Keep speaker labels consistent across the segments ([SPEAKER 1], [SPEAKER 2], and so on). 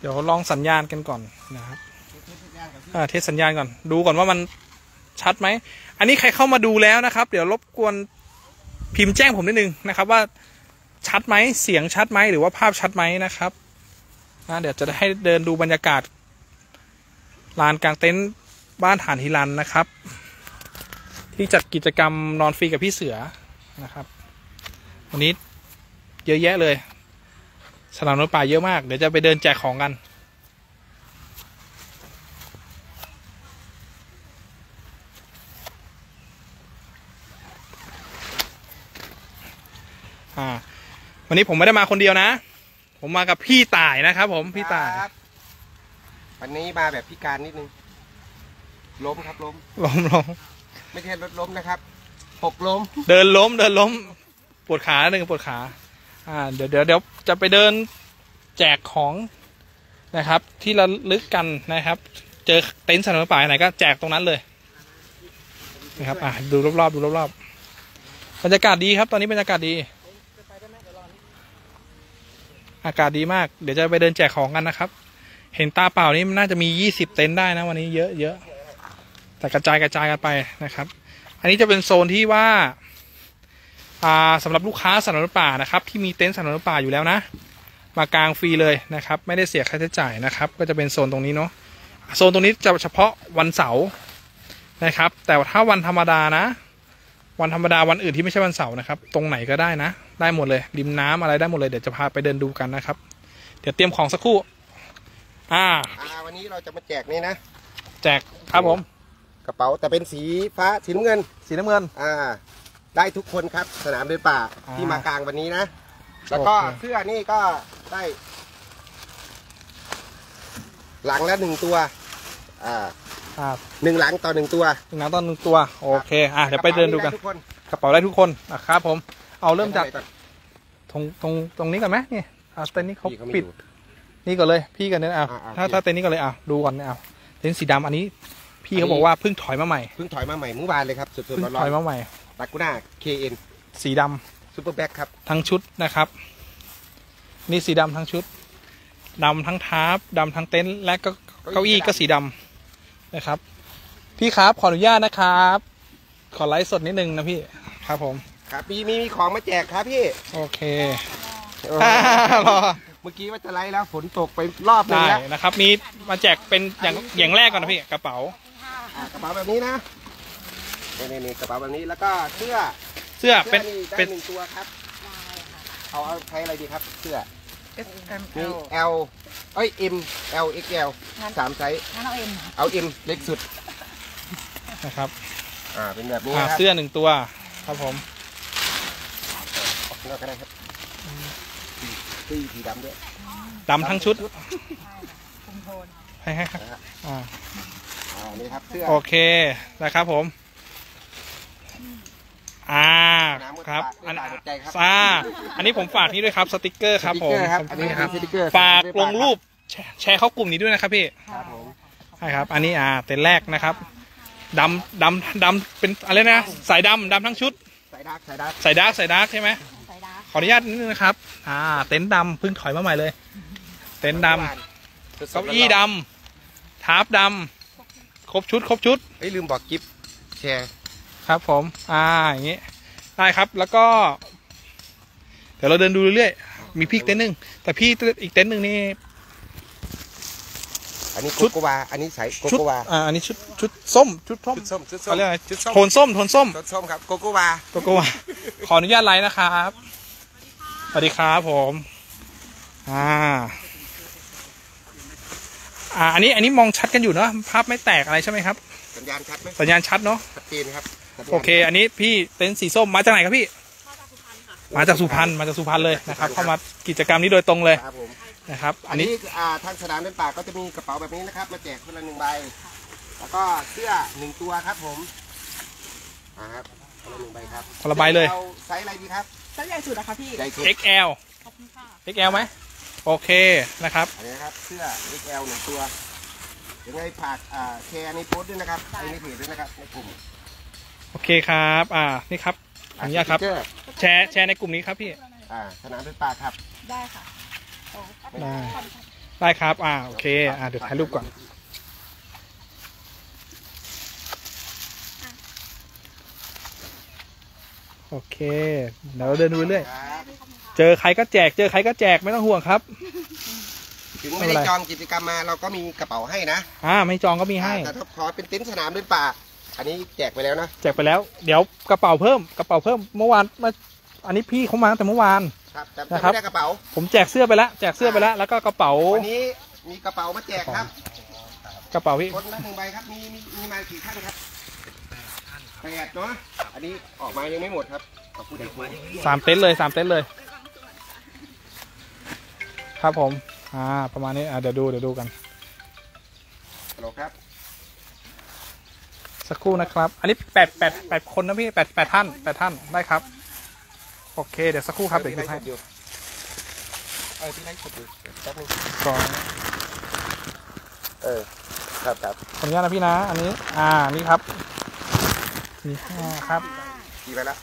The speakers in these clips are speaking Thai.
[SPEAKER 1] เดี๋ยวลองสัญญาณกันก่อนนะครับเทสสัญญาณก่อนดูก่อนว่ามันชัดไหมอันนี้ใครเข้ามาดูแล้วนะครับเดี๋ยวรบกวนพิมพ์แจ้งผมนิดนึงนะครับว่าชัดไหมเสียงชัดไหมหรือว่าภาพชัดไหมนะครับเดี๋ยวจะให้เดินดูบรรยากาศลานกลางเต็นท์บ้านฐานฮิรันนะครับที่จัดกิจกรรมนอนฟรีกับพี่เสือนะครับวันนี้เยอะแยะเลยสนามรถป่าเยอะมากเดี๋ยวจะไปเดินแจกของกันวันนี้ผมไม่ได้มาคนเดียวนะผมมากับพี่ต่ายนะครับผมพี่ต่าย
[SPEAKER 2] วันนี้มาแบบพิการนิดนึงล้มครับล้มไม่ใช่รถล้มนะครับหกล้ม
[SPEAKER 1] เดินล้มปวดขาหนึ่งปวดขาเดี๋ยวจะไปเดินแจกของนะครับที่ระลึกกันนะครับเจอเต็นท์สนามป่าไหนก็แจกตรงนั้นเลยนะครับดูรอบบรรยากาศดีครับตอนนี้บรรยากาศดีอากาศดีมากเดี๋ยวจะไปเดินแจกของกันนะครับเห็นตาเปล่านี่มันน่าจะมี20เต็นท์ได้นะวันนี้เยอะแต่กระจายกันไปนะครับอันนี้จะเป็นโซนที่ว่าสำหรับลูกค้าสนามป่านะครับที่มีเต็นท์สนามป่าอยู่แล้วนะมากางฟรีเลยนะครับไม่ได้เสียค่าใช้จ่ายนะครับก็จะเป็นโซนตรงนี้เนาะโซนตรงนี้จะเฉพาะวันเสาร์นะครับแต่ถ้าวันธรรมดานะวันธรรมดาวันอื่นที่ไม่ใช่วันเสาร์นะครับตรงไหนก็ได้นะได้หมดเลยริมน้ำอะไรได้หมดเลยเดี๋ยวจะพาไปเดินดูกันนะครับเดี๋ยวเตรียมของสักครู่
[SPEAKER 2] วันนี้เราจะมาแจกนี่นะ
[SPEAKER 1] แจกครับผม
[SPEAKER 2] กระเป๋าแต่เป็นสีฟ้าสีน้ำเงินได้ทุกคนครับสนามเดินป่าที่มากลางวันนี้นะแล้วก็เสื้อนี่ก็ได้หลังละ1ตัว1หลังต่อ1ตัว
[SPEAKER 1] 1หลังต่อ1ตัวโอเคเดี๋ยวไปเดินดูกันกระเป๋าได้ทุกคนครับผมเอาเริ่มจากตรงนี้ก่อนไหมนี่เต็นท์นี้เขาปิดนี่ก่อนเลยพี่กันเนี่ยถ้าเต็นท์นี้ก่อนเลยดูก่อนเนี่ยเต็นท์สีดำอันนี้พี่เขาบอกว่าเพิ่งถอยมาใหม่
[SPEAKER 2] เมื่อวานเลยครับสดๆร้อนๆ
[SPEAKER 1] ถอยมาใหม่
[SPEAKER 2] ลากูน่า KN
[SPEAKER 1] สีด
[SPEAKER 2] ำซูเปอร์แบ็คครับ
[SPEAKER 1] ทั้งชุดนะครับนี่สีดำทั้งชุดดำทั้งทาร์ปดำทั้งเต็นท์และก็เก้าอี้ก็สีดำนะครับพี่ครับขออนุญาตนะครับขอไลฟ์สดนิดนึงนะพี่ครับผม
[SPEAKER 2] ครับมีของมาแจกครับพี่
[SPEAKER 1] โอเค
[SPEAKER 2] รอเมื่อกี้ว่าจะไลฟ์แล้วฝนตกไปรอบนึงแล้ว
[SPEAKER 1] นะครับมีมาแจกเป็นอย่างแรกก่อนนะพี่กระเป๋
[SPEAKER 2] ากระเป๋าแบบนี้นะนี่กระเป๋าแบบนี้แล้วก็เสื้อเป็น1ตัวครับเอาใช้อะไรดีครับเสื้อ
[SPEAKER 3] S M
[SPEAKER 2] L M L X L 3ไซส์เอา M เล็กสุด
[SPEAKER 1] นะครับ
[SPEAKER 2] เป็นแบบนี้
[SPEAKER 1] เสื้อ1ตัวครับผม
[SPEAKER 2] เลือกก็ได้ครับสีดำด้วย
[SPEAKER 1] ดำทั้งชุดให้ครับ
[SPEAKER 2] นี่ครับเสื้อ
[SPEAKER 1] โอเคนะครับผมครับอันนี้ผมฝากนี้ด้วยครับสติกเกอร์ครับผมฝากลงรูปแชร์เข้ากลุ่มนี้ด้วยนะครับพี่ใช่ครับอันนี้เต็นท์แรกนะครับดำเป็นอะไรนะสายดำทั้งชุด
[SPEAKER 2] สายดา
[SPEAKER 1] ร์กใช่ไหมขออนุญาตนิดนึงนะครับเต็นท์ดำเพิ่งถอยมาใหม่เลยเต็นท์ดำเก้าอี้ดำทาร์ปดำครบชุด
[SPEAKER 2] ลืมบอกกิฟต์แชร์
[SPEAKER 1] ครับผมอย่างนี้ได้ครับแล้วก็เดี๋ยวเราเดินดูเรื่อยๆมีพี่เต็นท์นึงแต่พี่อีกเต็นท์นึงนี่
[SPEAKER 2] อันนี้โกโกวาอันนี้ใส่โกโกวา
[SPEAKER 1] อันนี้ชุดส้มเขาเรียกอะไรโทนส้ม
[SPEAKER 2] ครับโกโกวา
[SPEAKER 1] ขออนุญาตไลน์นะครับสวัสดีครับผมอันนี้มองชัดกันอยู่เนาะภาพไม่แตกอะไรใช่ไหมครับ
[SPEAKER 2] สัญญาณชัดไหม
[SPEAKER 1] สัญญาณชัดเนาะ
[SPEAKER 2] ชัดเจนครับ
[SPEAKER 1] โอเคอันนี้พี่เต็นท์สีส้มมาจากไหนครับพี่มาจากสุพรรณเลยนะครับเข้ามากิจกรรมนี้โดยตรงเลยนะครับอันนี้
[SPEAKER 2] ทางสนามเดินป่าก็จะมีกระเป๋าแบบนี้นะครับมาแจกคนละ1ใบแล้วก็เสื้อ1ตัวครับผมครับคนละ1ใบครับ
[SPEAKER 1] คนละใบเลย
[SPEAKER 2] ไซส์อะไรดีครับ
[SPEAKER 3] ไซส์ใหญ่สุดนะคะพี่
[SPEAKER 1] XL XL ไหมโอเคนะครับ
[SPEAKER 2] อันนี้ครับเสื้อ XL 1ตัวยังไงฝากแชร์ในโพสต์ด้วยนะครับในเพจด้วยนะครับในกลุ่ม
[SPEAKER 1] โอเคครับนี่ครับอนุญาตครับแชร์ในกลุ่มนี้ครับพี่
[SPEAKER 2] สนามเดินป่าครับ
[SPEAKER 3] ได้ค่ะ
[SPEAKER 1] ได้ได้ครับโอเคเดี๋ยวถ่ายรูปก่อนโอเคเดี๋ยวเราเดินดูเรื่อยเจอใครก็แจกไม่ต้องห่วงครับ
[SPEAKER 2] ถึงไม่ได้จองกิจกรรมมาเราก็มีกระเป๋าให้นะ
[SPEAKER 1] ไม่จองก็มีให้
[SPEAKER 2] แต่ถ้าขอเป็นเต็นท์สนามเดินป่าอันนี้แจกไปแล้วนะ
[SPEAKER 1] แจกไปแล้วเดี๋ยวกระเป๋าเพิ่มเมื่อวานอันนี้พี่เขามาตั้งแต่เมื่อวาน
[SPEAKER 2] ครับแต่ไม่ได้กระเป๋า
[SPEAKER 1] ผมแจกเสื้อไปแล้วแล้วก็กระเป๋า
[SPEAKER 2] วันนี้มีกระเป๋ามาแจกครับ
[SPEAKER 1] กระเป๋าพี่
[SPEAKER 2] คนละ1 ใบครับมีมากี่ท่านครับ8เนาะอันนี้ออกมายังไม่หมดครับ
[SPEAKER 1] 3 เต็นท์เลยครับผมประมาณนี้เดี๋ยวดูกัน
[SPEAKER 2] ฮัลโหลครับ
[SPEAKER 1] สักครู่นะครับอันนี้8คนนะพี่8ท่านได้ครับโอเคเดี๋ยวสักครู่ครับเดี๋ยวให้
[SPEAKER 2] พี่ไล่กดดูแป๊บนึง
[SPEAKER 1] ก่อน
[SPEAKER 2] ครับ
[SPEAKER 1] ขออนุญาตนะพี่นะอันนี้นี่ครับนี่ครับ
[SPEAKER 2] กี่ไปแล้ว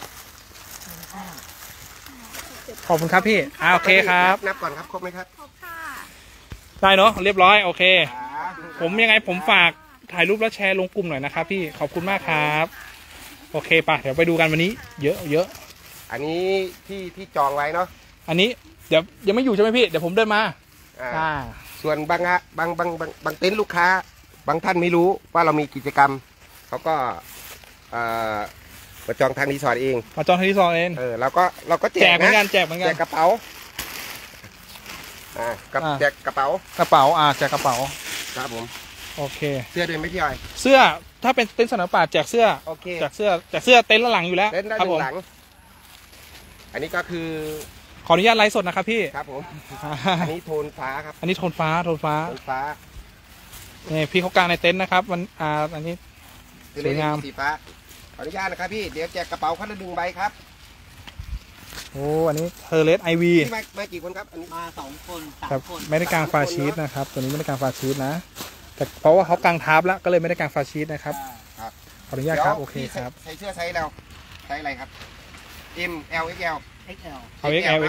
[SPEAKER 1] ขอบคุณครับพี่โอเคครับ
[SPEAKER 2] นับก่อนครับครบไหมครับ
[SPEAKER 3] ครบค่ะ
[SPEAKER 1] ได้เนาะเรียบร้อยโอเคผมยังไงผมฝากถ่ายรูปแล้วแชร์ลงกลุ่มหน่อยนะครับพี่ขอบคุณมากครับโอเคป่ะเดี๋ยวไปดูกันวันนี้เยอะ
[SPEAKER 2] อันนี้ที่จองไว้เนาะ
[SPEAKER 1] อันนี้เดี๋ยวยังไม่อยู่ใช่ไหมพี่เดี๋ยวผมเดินมา
[SPEAKER 2] ส่วนบางเต็นท์ลูกค้าบางท่านไม่รู้ว่าเรามีกิจกรรมเขาก็มาจองทางรีสอร์ทเอง
[SPEAKER 1] มาจองทางรีสอร์ทเอง
[SPEAKER 2] เราก็แจกเหมือนกันแจกกระเป๋าแจกกระเป๋า
[SPEAKER 1] แจกกระเป๋า
[SPEAKER 2] ครับผม
[SPEAKER 1] โอเค
[SPEAKER 2] เสื้อด้วยไหมพี่อ้อย
[SPEAKER 1] เสื้อถ้าเป็นเต็นท์สนามป่าแจกเสื้อ
[SPEAKER 2] โอเค
[SPEAKER 1] แจกเสื้อเต็นท์ละหลังอยู่แล้ว
[SPEAKER 2] ครับผมอันนี้ก็คือ
[SPEAKER 1] ขออนุญาตไลฟ์สดนะครับพี่
[SPEAKER 2] ครับผมอันนี้โทนฟ้าครับ
[SPEAKER 1] อันนี้โทนฟ้านี่พี่เขากางในเต็นท์นะครับมันอันนี้สวยงาม
[SPEAKER 2] สีฟ้าขออนุญาตนะครับพี่เดี๋ยวแจกกระเป๋าคนละ1 ใบครับ
[SPEAKER 1] โอ้อันนี้เทอร์เลสไอวี
[SPEAKER 2] มากี่คนครับอันนี้
[SPEAKER 3] มา2 คน
[SPEAKER 1] 3 คนไม่ได้กางฟาชีสนะครับตัวนี้ไม่ได้กางฟาชีสนะแต่เพราะว่าเขากางทับแล้วก็เลยไม่ได้กางฟาชีสนะครับขออนุญาตครับโอเคครับ
[SPEAKER 2] ใส่เสื้อไซส์เราไซส์อะไรครับ M L XL
[SPEAKER 1] เอา XL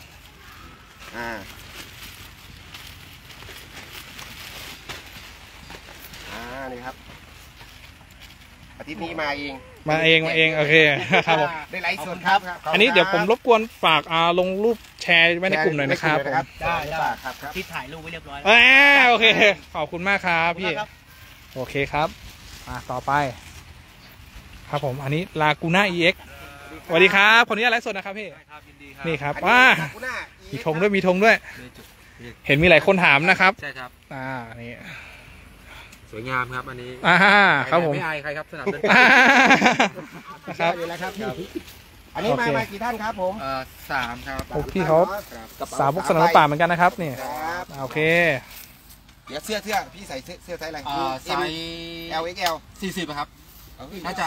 [SPEAKER 2] นี่ครับอาทิตย์นี้มาเอง
[SPEAKER 1] โอเคครับผม
[SPEAKER 2] ได้ไลฟ์สดครับ
[SPEAKER 1] อันนี้เดี๋ยวผมรบกวนฝากลงรูปแชร์ไว้ในกลุ่มหน่อยนะครับ
[SPEAKER 2] ได้ครับ
[SPEAKER 3] ที่ถ่ายรูปไว้เรียบร้อย
[SPEAKER 1] โอเคขอบคุณมากครับพี่โอเคครับต่อไปครับผมอันนี้ลากูน่า EX สวัสดีครับคนนี้ไลฟ์สดนะครับพี่นี่ครับมีธงด้วยเห็นมีหลายคนถามนะครับ
[SPEAKER 4] ใช่ครับ
[SPEAKER 1] นี่
[SPEAKER 4] สวยงามครับอันนี้
[SPEAKER 1] ครับผม
[SPEAKER 4] ไม่อายใครครับสนามเดิน
[SPEAKER 2] ครับอยู่แล้วครับอันนี้มากี่ท่านครับผม
[SPEAKER 4] 3ครับ
[SPEAKER 1] พี่เขาสาวพวกสนามป่าเหมือนกันนะครับนี่โอเค
[SPEAKER 2] เดี๋ยวเสื้อพี่ใส่เสื้อไซส์อะไร
[SPEAKER 4] ไซส์
[SPEAKER 2] L XL
[SPEAKER 4] 40ครับน่าจะ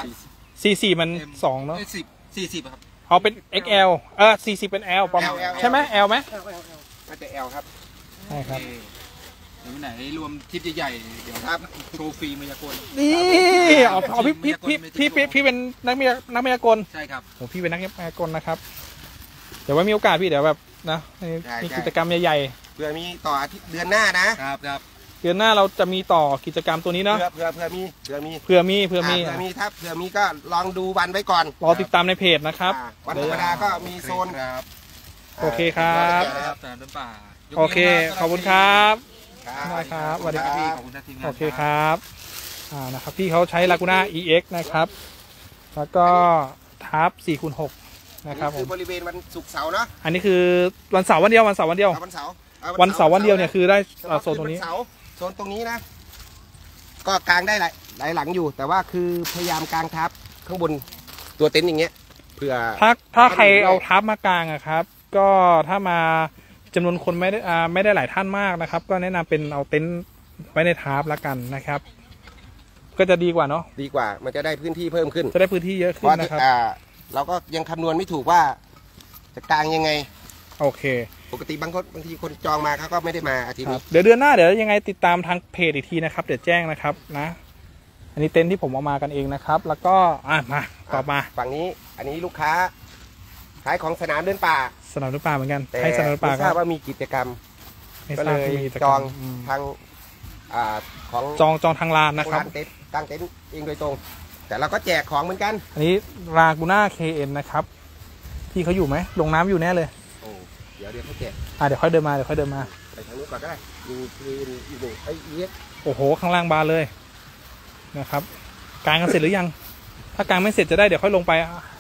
[SPEAKER 1] 44มัน2เนาะ
[SPEAKER 4] 40ครับ
[SPEAKER 1] เอาเป็น XL 40เป็น L ประมาณใช่ไหม L ไหม
[SPEAKER 2] น่าจะ L ครับ
[SPEAKER 1] ใช่ครับ
[SPEAKER 4] เดี๋ยวไหนรวมทริปใหญ่ๆเดี๋ยวครับโชว์ฟรีมายากล
[SPEAKER 1] นี่เอาพี่เป็นนักมายากล
[SPEAKER 4] ใช่ครับ
[SPEAKER 1] ผมพี่เป็นนักมายากลนะครับเดี๋ยวไว้มีโอกาสพี่เดี๋ยวแบบนะมีกิจกรรมใหญ่
[SPEAKER 2] ๆเผื่อมีต่ออาทิตย์เดือนหน้านะครับ
[SPEAKER 1] เดือนหน้าเราจะมีต่อกิจกรรมตัวนี้เนาะ
[SPEAKER 2] เผื่อมี
[SPEAKER 1] ถ้า
[SPEAKER 2] เผื่อมีก็ลองดูวันไว้ก่อน
[SPEAKER 1] รอติดตามในเพจนะครับ
[SPEAKER 2] วันธรรมดาก็มีโซน
[SPEAKER 1] โอเคครับโอเคขอบคุณครับได้ครับสวัสดีครับโอเคครับนะครับพี่เขาใช้ลากูน่า EX นะครับแล้วก็ทับ 4x6 นะครับ
[SPEAKER 2] คือบริเวณวันศุกร์เสาร์เนาะ
[SPEAKER 1] อันนี้คือวันเสาร์วันเดียววันเสาร์วันเดียวเนี่ยคือได้โซนตรงนี้
[SPEAKER 2] โซนตรงนี้นะก็กางได้หลายหลังอยู่แต่ว่าคือพยายามกางทับข้างบนตัวเต็นท์อย่างเงี้ยเผื่อ
[SPEAKER 1] ถ้าใครเอาทับมากางอะครับก็ถ้ามาจำนวนคนไม่ได้หลายท่านมากนะครับก็แนะนำเป็นเอาเต็นท์ไว้ในทับละกันนะครับก็จะดีกว่าเนาะ
[SPEAKER 2] ดีกว่ามันจะได้พื้นที่เพิ่มขึ้น
[SPEAKER 1] จะได้พื้นที่เยอะขึ้นนะครับ
[SPEAKER 2] เราก็ยังคำนวณไม่ถูกว่าจะกางยังไง
[SPEAKER 1] โอเค
[SPEAKER 2] ปกติบางทีคนจองมาเขาก็ไม่ได้มาอาทิตย์นี้
[SPEAKER 1] เดี๋ยวเดือนหน้าเดี๋ยวยังไงติดตามทางเพจอีกทีนะครับเดี๋ยวแจ้งนะครับนะอันนี้เต็นท์ที่ผมเอามากันเองนะครับแล้วก็มาต่อมา
[SPEAKER 2] ฝั่งนี้อันนี้ลูกค้าขายของสนามเดินป่า
[SPEAKER 1] เหมือนกันให้สนามเดินป่า
[SPEAKER 2] ทราบว่ามีกิจกรรมก็เลยจองทางของ
[SPEAKER 1] จองทางลานนะครับ
[SPEAKER 2] ตั้งเต็นท์เองโดยตรงแต่เราก็แจกของเหมือนกัน
[SPEAKER 1] อันนี้รากูน่า KN นะครับพี่เขาอยู่ไหมลงน้ำอยู่แน่เลย
[SPEAKER 2] โอ้เดี๋ยวเขาแจก
[SPEAKER 1] เดี๋ยวค่อยเดินมาไป
[SPEAKER 2] ทางนู้นก่อนก็ได้ดูไอ้เอ็ก
[SPEAKER 1] โอ้โหข้างล่างบานเลยนะครับกางกันเสร็จหรือยังถ้ากางไม่เสร็จจะได้เดี๋ยวค่อยลงไป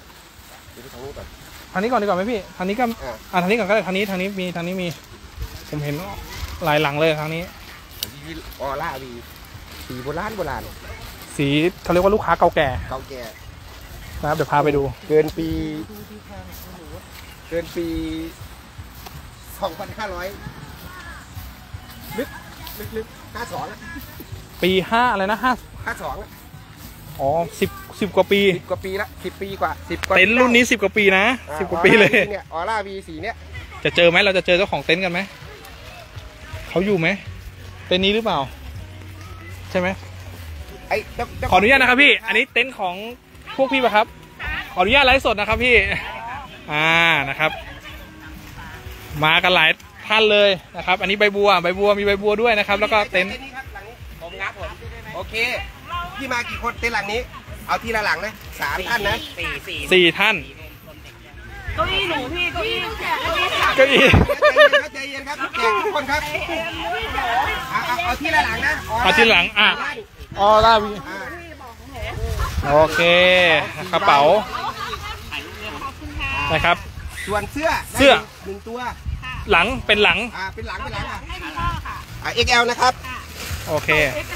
[SPEAKER 1] ทางนี้ก่อนดีกว่าไหมพี่ทางนี้ก็ทางนี้ก่อนก็ได้ทางนี้มีผมเห็นหลายหลังเลยทางนี้
[SPEAKER 2] ออร่าวีสีโบราณ
[SPEAKER 1] สีเขาเรียกว่าลูกค้าเก่าแก่นะครับเดี๋ยวพาไปดู
[SPEAKER 2] เกินปี2,500ลึก52
[SPEAKER 1] ปี5อะไรนะ
[SPEAKER 2] 52
[SPEAKER 1] อ๋อ10 กว่าปี
[SPEAKER 2] ละ10 ปีกว่า
[SPEAKER 1] เต็นท์รุ่นนี้10 กว่าปีนะ10 กว่าปีเลย
[SPEAKER 2] เนี่ยออร่าวีสีเนี่ย
[SPEAKER 1] จะเจอไหมเราจะเจอเจ้าของเต็นท์กันไหมเขาอยู่ไหมเต็นท์นี้หรือเปล่าใช่ไหมขออนุญาตนะครับพี่อันนี้เต็นท์ของพวกพี่ป่ะครับขออนุญาตไลฟ์สดนะครับพี่นะครับมากันหลายท่านเลยนะครับอันนี้ใบบัวมีใบบัวด้วยนะครับแล้วก็เต็นท์
[SPEAKER 2] ผมงับผมโอเคพี่มากี่คนเต็นท์หลังนี้เอาทีละหลังนะ3 ท่านนะ
[SPEAKER 1] 4 ท่าน
[SPEAKER 3] เก้าอี้หนูพี่เก้าอี้
[SPEAKER 2] ใจเย็นครับแจกทุกคนครับเอาทีละหลังนะ
[SPEAKER 1] เอาทีละหลังออร่าวีโอเคกระเป๋านะครับ
[SPEAKER 2] ส่วนเสื้อ1 ตัว
[SPEAKER 1] หลังเป็นหลัง
[SPEAKER 2] เป็นหลังXL นะครับ
[SPEAKER 1] โอเค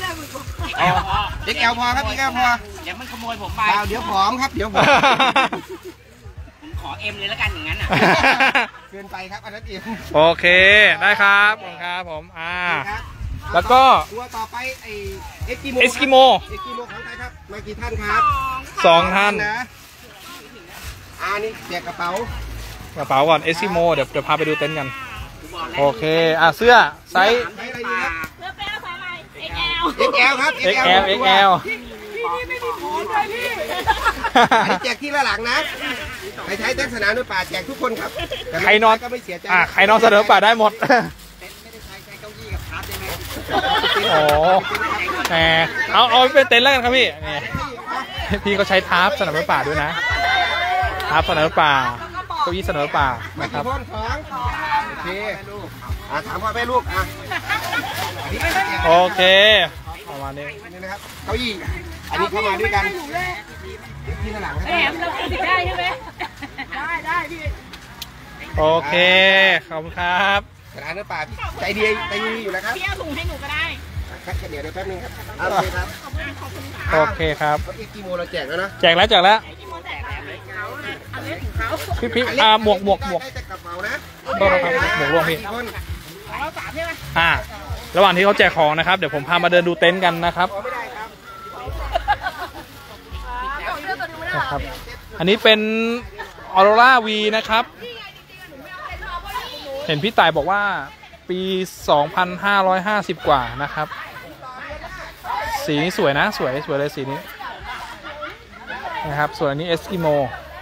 [SPEAKER 2] XL พอครับ XL พอ
[SPEAKER 4] เดี๋ยวมันขโมยผมไป
[SPEAKER 2] เดี๋ยวผอมครับเดี๋ยวผม
[SPEAKER 4] ขอ M เลยแล้วกันอย่างนั้น
[SPEAKER 2] เกินไปครับอันนั้นเอง
[SPEAKER 1] โอเคได้ครับผมแล้วก็
[SPEAKER 2] ตัวต่อไปไอ้เอสกิโมของใครครับมากี่ท่านครับ
[SPEAKER 1] 2 ท่าน
[SPEAKER 2] นะนี่แจกกระเป๋า
[SPEAKER 1] ก่อนเอสกิโมเดี๋ยวพาไปดูเต็นท์กันโอเคเสื้อไซส์
[SPEAKER 3] เสื้อแป้วไซส์อะไร
[SPEAKER 2] XL ครับ
[SPEAKER 1] XL
[SPEAKER 3] พี่ไม่มีของเลยพี่
[SPEAKER 2] แจกที่ละหลังนะใครใช้เต็นท์สนามด้วยป่าแจกทุกคนครับ
[SPEAKER 1] ใครนอน
[SPEAKER 2] ก็ไม่เสียใจ
[SPEAKER 1] ใครนอนเสนอป่าได้หมด
[SPEAKER 4] ไม่ได้ใช้เก้าอี้กับพาร์ทได้ไหม
[SPEAKER 1] โอ้แหมเอาเป็นเต็นท์แล้วกันครับพี่เขาใช้ทาร์ปสนามป่าด้วยนะทาร์ปสนามป่าเก้าอี้สนามป่านะครับ
[SPEAKER 2] โอเคถามพ่อแม่ลูก
[SPEAKER 1] โอเคประมาณนี้
[SPEAKER 2] นะครับเก้าอี้อันนี้เข้ามาด้วยกันที่หลัง
[SPEAKER 3] แหมเราติดได้ใช่ไหมได้พี่
[SPEAKER 1] โอเคขอบคุณครับ
[SPEAKER 2] สนามป่าใจดีอยู่แล้วครับ
[SPEAKER 3] พี่เอาถุงให้หนูก็ได้
[SPEAKER 2] เดี๋ยวแป๊บนึงครับโ
[SPEAKER 1] อเคครับ
[SPEAKER 2] กี่โมเราแจกแล้วนะ
[SPEAKER 1] แจกแล้วพี่หมวก
[SPEAKER 2] ได้แต่กระเป๋านะ
[SPEAKER 1] หมวกรวมพี่ระหว่างที่เขาแจกของนะครับเดี๋ยวผมพามาเดินดูเต็นท์กันนะครับอันนี้เป็นออโรราวีนะครับเห็นพี่ต่ายบอกว่าปี 2,550 กว่านะครับสีนี้สวยนะสวยเลยสีนี้นะครับส่วนอันนี้เอสกิโม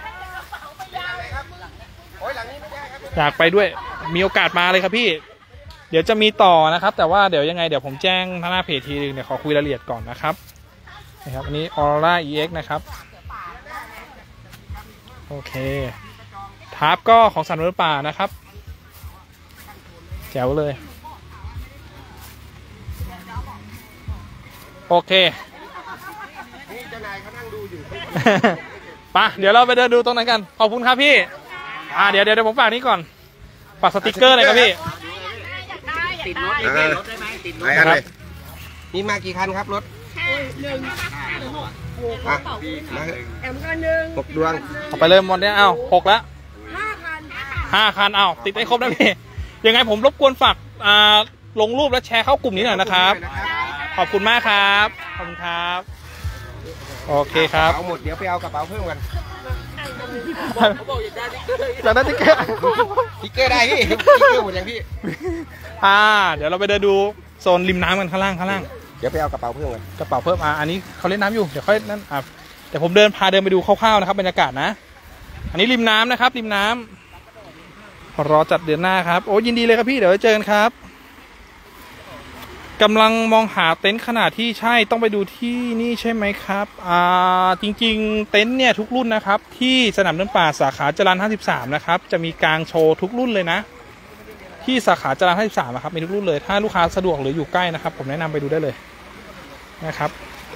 [SPEAKER 1] อยากไปด้วยมีโอกาสมาเลยครับพี่เดี๋ยวจะมีต่อนะครับแต่ว่าเดี๋ยวยังไงเดี๋ยวผมแจ้งทางหน้าเพจทีนึงเดี๋ยวขอคุยรายละเอียดก่อนนะครับอันนี้ Aurora EX นะครับโอเคทาร์ปก็ของสันนิป่านะครับแจ๋วเลยโอเค
[SPEAKER 2] เจ้านายเขานั่งดูอยู่
[SPEAKER 1] ป่ะเดี๋ยวเราไปเดินดูตรงนั้นกันขอบคุณครับพี่เดี๋ยวผมฝากนี้ก่อนฝากสติกเกอร์เลยครับพี่
[SPEAKER 4] ติดรถได้ไหมติดรถ
[SPEAKER 2] ครับมีมากี่คันครับรถ
[SPEAKER 3] 1แอมกัน
[SPEAKER 2] 6 ดวง
[SPEAKER 1] เอาไปเลยหมดเนี่ย6แล้ว5 คันติดให้ครบนะพี่ยังไงผมรบกวนฝากลงรูปและแชร์เข้ากลุ่มนี้หน่อยนะครับขอบคุณมากครับขอบคุณครับโอเคครับ
[SPEAKER 2] เอาหมดเดี๋ยวไปเอากระเป๋าเพิ่มกัน
[SPEAKER 1] จากนั้นติ๊กเกอ
[SPEAKER 2] ร์ได้พี่ติ๊กเกอร์หมดยังพี่
[SPEAKER 1] เดี๋ยวเราไปเดินดูโซนริมน้ำกันข้างล่าง
[SPEAKER 2] เดี๋ยวไปเอากระเป๋าเพิ่มกัน
[SPEAKER 1] กระเป๋าเพิ่มอันนี้เขาเล่นน้ำอยู่เดี๋ยวค่อยนั่นเดี๋ยวผมเดินไปดูคร่าวๆนะครับบรรยากาศนะอันนี้ริมน้ำนะครับริมน้ำรอจัดเดือนหน้าครับโอ้ยินดีเลยครับพี่เดี๋ยวเจอกันครับกำลังมองหาเต็นท์ขนาดที่ใช่ต้องไปดูที่นี่ใช่ไหมครับจริงๆเต็นท์เนี่ยทุกรุ่นนะครับที่สนามเดินป่าสาขาจรัญ53นะครับจะมีกางโชว์ทุกรุ่นเลยนะที่สาขาจรัญ53นะครับมีทุกรุ่นเลยถ้าลูกค้าสะดวกหรืออยู่ใกล้นะครับผมแนะนำไปดูได้เลยนะครับ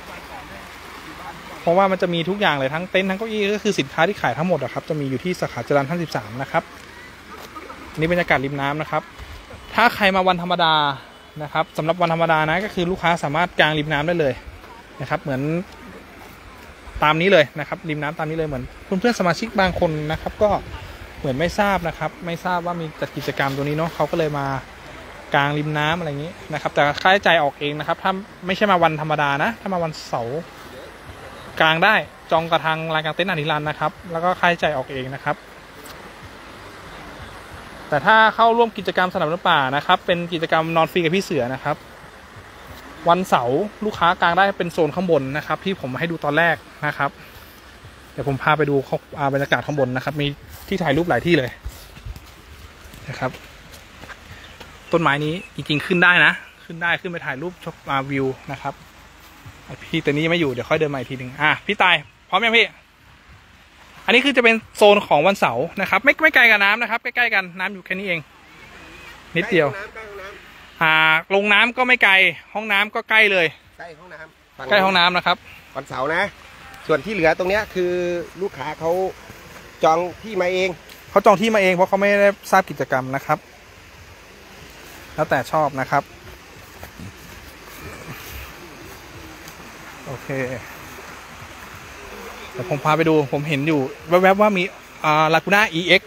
[SPEAKER 1] เพราะว่ามันจะมีทุกอย่างเลยทั้งเต็นท์ทั้งเก้าอี้ก็คือสินค้าที่ขายทั้งหมดนะครับจะมีอยู่ที่สาขาจรัญ53นะครับนี่บรรยากาศริมน้ำนะครับถ้าใครมาวันธรรมดานะครับสำหรับวันธรรมดานะก็คือลูกค้าสามารถกางริมน้ำได้เลยนะครับเหมือนตามนี้เลยนะครับริมน้ำตามนี้เลยเหมือนเพื่อนๆสมาชิกบางคนนะครับก็เหมือนไม่ทราบนะครับไม่ทราบว่ามีจัดกิจกรรมตัวนี้เนาะเขาก็เลยมากางริมน้ำอะไรอย่างนี้นะครับแต่ค่าใช้จ่ายออกเองนะครับถ้าไม่ใช่มาวันธรรมดานะถ้ามาวันเสาร์กางได้จองกระทางรายการเต็นท์อนิรันดร์นะครับแล้วก็ค่าใช้จ่ายออกเองนะครับแต่ถ้าเข้าร่วมกิจกรรมสนามเดินป่านะครับเป็นกิจกรรมนอนฟรีกับพี่เสือนะครับวันเสาร์ลูกค้ากางได้เป็นโซนข้างบนนะครับที่ผมให้ดูตอนแรกนะครับเดี๋ยวผมพาไปดูบรรยากาศข้างบนนะครับมีที่ถ่ายรูปหลายที่เลยนะครับต้นไม้นี้จริงๆขึ้นได้นะขึ้นได้ขึ้นไปถ่ายรูปชมวิวนะครับพี่แต่นี้ไม่อยู่เดี๋ยวค่อยเดินมาอีกทีหนึ่งพี่ตายพร้อมยังพี่อันนี้คือจะเป็นโซนของวันเสาร์นะครับไม่ไกลกับน้ำนะครับใกล้ๆกันน้ำอยู่แค่นี้เองนิดเดียวลงน้ำก็ไม่ไกลห้องน้ำก็ใกล้เลย
[SPEAKER 2] ใกล้ห้องน้ำ
[SPEAKER 1] ใกล้ห้องน้ำนะครับ
[SPEAKER 2] วันเสาร์นะส่วนที่เหลือตรงเนี้ยคือลูกค้าเขาจองที่มาเอง
[SPEAKER 1] เขาจองที่มาเองเพราะเขาไม่ได้ทราบกิจกรรมนะครับแล้วแต่ชอบนะครับโอเคเดี๋ยวผมพาไปดูผมเห็นอยู่แวบๆว่ามีลากูน่า EX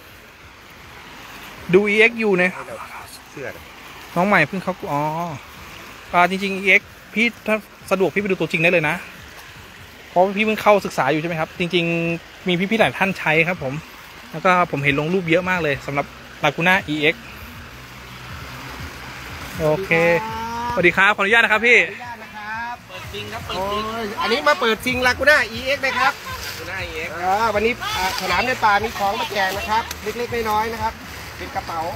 [SPEAKER 1] ดู EX อยู่เนี่ยน้องใหม่เพิ่งเขาจริงๆ EX พี่ถ้าสะดวกพี่ไปดูตัวจริงได้เลยนะเพราะพี่เพิ่งเข้าศึกษาอยู่ใช่ไหมครับจริงๆมีพี่ๆหลายท่านใช้ครับผมแล้วก็ผมเห็นลงรูปเยอะมากเลยสำหรับลากูน่า EX โอเคสวัสดีครับขออนุญาตนะครับพี่
[SPEAKER 2] เปิดจริงครับเปิดจริงอันนี้มาเปิดจริงลากูน่า EX นะครับลากูน่า EX วันนี้สนามในป่ามีของมาแจกนะครับเล็กๆน้อยๆนะครับเป็นกระเป๋า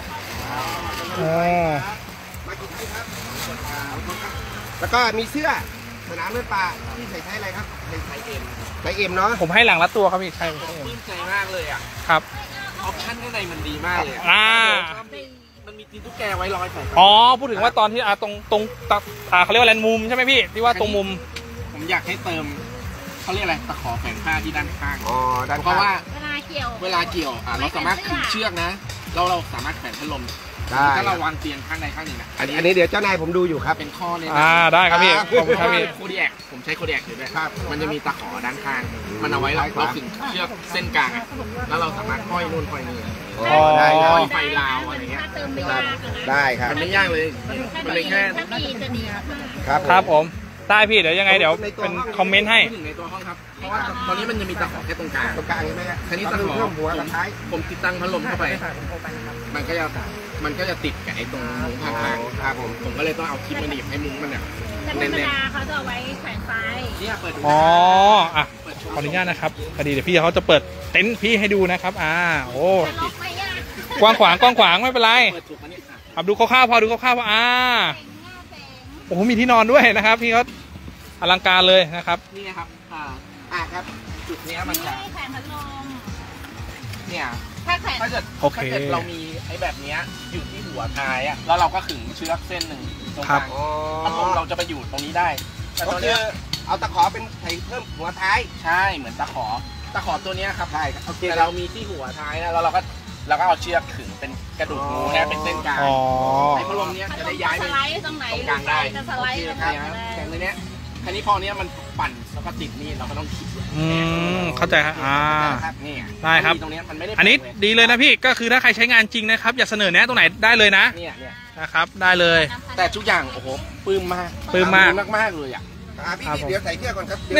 [SPEAKER 2] มากี่ที่ครับแล้วก็มีเสื้อสนามในป่าที่ใส่อะไรครับใส่เอ็มเนาะ
[SPEAKER 1] ผมให้หลังละตัวครับพี่ใช่
[SPEAKER 2] ปลื้มใจมากเลย
[SPEAKER 1] ครับ
[SPEAKER 2] ออปชั่นข้างในมันดีมากเลยมันมีตีนตุ๊กแกไว้ร้อยใส่
[SPEAKER 1] พูดถึงว่าตอนที่ตรงเขาเรียกว่าแลนมุมใช่ไหมพี่ที่ว่าตรงมุม
[SPEAKER 2] ผมอยากให้เติมเขาเรียกอะไรตะขอแฝงผ้าที่ด้านข้างเพราะว่าเวลาเกี่ยวเราสามารถขึงเชือกนะเราสามารถแขวนพัดลมถ้าเราวางเตียงข้างในข้างหนึ่งนะอันนี้เดี๋ยวเจ้านายผมดูอยู่ครับเป็นข้อเนี่ย
[SPEAKER 1] ได้ครับพี่ขอบคุณครับพี่
[SPEAKER 2] โคดีแอกผมใช้โคดีแอกอยู่ด้วยมันจะมีตะขอด้านข้างมันเอาไว้เราขึงเชือกเส้นกลางแล้วเราสามารถห้อยนู่นห้อยนี่ได้ไฟลาวอะไรเงี้ยได้ครับมันไม่ยากเลยมันเลยแค่
[SPEAKER 1] ครับผมได้พี่เดี๋ยวยังไงเดี๋ยวเป็นคอมเมนต์ให้
[SPEAKER 2] ในตัวห้องครับเพราะว่าตอนนี้มันจะมีตะขอแค่ตรงกลางใช่ไหมครับทีนี้ตะขอหัวกับท้ายผมติดตั้งพัดลมเข้าไปมันก็จะติดกับไอ้ตรงมุ้งข้างๆครับผมก็เลยต้องเอาคลิปมาหนีบให้มุ้งมันเนี่ย
[SPEAKER 3] ธรรมดาเขาจะเอาไว้แขวนไฟ
[SPEAKER 2] เนี่ยเปิดดู
[SPEAKER 1] ขออนุญาตนะครับพอดีเดี๋ยวพี่เขาจะเปิดเต็นท์พี่ให้ดูนะครับโอ้กว้างขวางไม่เป็นไรดูคร่าวๆพอดูคร่าวๆโอ้โหมีที่นอนด้วยนะครับพี่เขาอลังการเลยนะครับ
[SPEAKER 2] นี่ครับครับจุดนี้มันจะ
[SPEAKER 3] แขวนพัดลม
[SPEAKER 2] เนี่ย
[SPEAKER 3] ถ้าเกิด
[SPEAKER 2] เรามีไอ้แบบนี้อยู่ที่หัวท้ายแล้วเราก็ขึงเชือกเส้นหนึ่งตรงกลางพัดลมเราจะไปอยู่ตรงนี้ได้แต่ตอนนี้เอาตะขอเป็นไถเพิ่มหัวท้ายใช่เหมือนตะขอตัวนี้ครับใช่แต่เรามีที่หัวท้ายนะแล้วเราก็เอาเชือกขึงเป็นกระดูกงูนะเป็นเส้นกลางไอ้พัดลมเนี้ยจะได้ย้ายไปตรงกลางได้
[SPEAKER 3] จะสไลด์
[SPEAKER 2] ครับแต่ในเนี้ยคันนี้พอเนี้ยมันปั่นแล้วก็ติดนี่เราก็ต้องขีด
[SPEAKER 1] เข้าใจครับ
[SPEAKER 2] นี่
[SPEAKER 1] ได้ครับ
[SPEAKER 2] ตรงนี้มันไม่ได้
[SPEAKER 1] อันนี้ดีเลยนะพี่ก็คือถ้าใครใช้งานจริงนะครับอย่าเสนอแนะตรงไหนได้เลยนะ
[SPEAKER 2] เนี่ย
[SPEAKER 1] นะครับได้เลย
[SPEAKER 2] แต่ทุกอย่างโอ้โหปลื้มมากเลยพี่เดี๋ยวใส่เสื้อก่อนครับ